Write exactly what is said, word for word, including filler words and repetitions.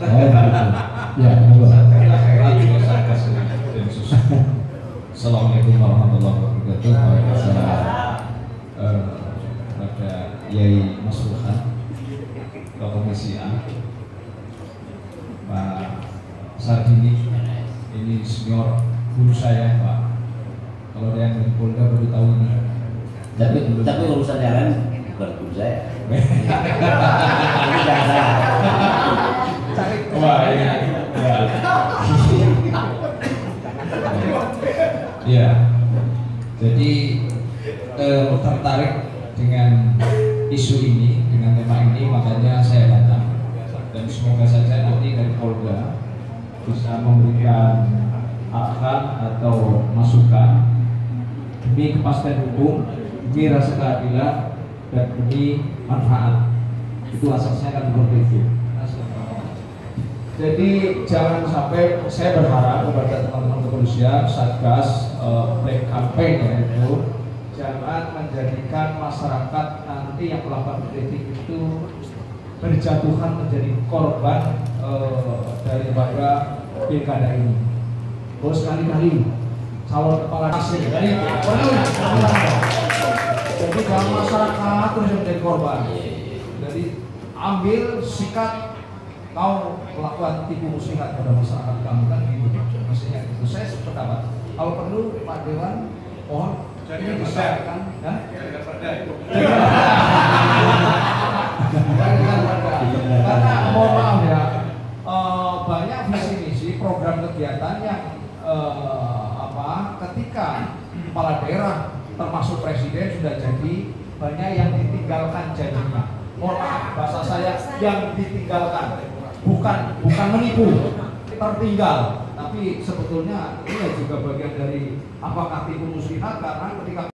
Oh, ya, Assalamualaikum warahmatullahi wabarakatuh. Waalaikumsalam. Kepada Yai Mas Ruhan, Ketua Komisi A, Pak Sardini, ini senior guru saya, Pak. Kalau ada yang dari Polda baru tahu ini. Tapi tapi urusan yang lain bukan guru saya. Ini tidak salah. Wah, ya. Ya. Jadi eh, tertarik dengan isu ini, dengan tema ini, makanya saya datang. Dan semoga saja nanti dari Polda bisa memberikan arahan atau masukan demi kepastian hukum, demi rasa keadilan, dan demi manfaat. Itu asasnya kan seperti itu. Jadi jangan sampai, saya berharap kepada teman-teman kepolisian, Satgas, uh, Black Campaign ya itu, jangan menjadikan masyarakat nanti yang melakukan kritik itu berjatuhan menjadi korban uh, daripada pilkada ini. Terus sekali-kali calon kepala daerah jadi jadi kalau masyarakat terus menjadi korban. Jadi ambil sikap mau melakukan tipu muslihat pada masyarakat kami kan gitu, maksudnya itu saya sependapat. Kalau perlu Pak Dewan, mohon jadi bisa kan, ya? Karena mohon maaf ya, uh, banyak visi misi program kegiatan yang uh, apa, ketika kepala daerah termasuk presiden sudah jadi, banyak yang ditinggalkan janjinya. Mohon maaf bahasa saya, yang ditinggalkan. Bukan bukan menipu, tertinggal, tapi sebetulnya ini juga bagian dari apakah tipu muslihat, karena ketika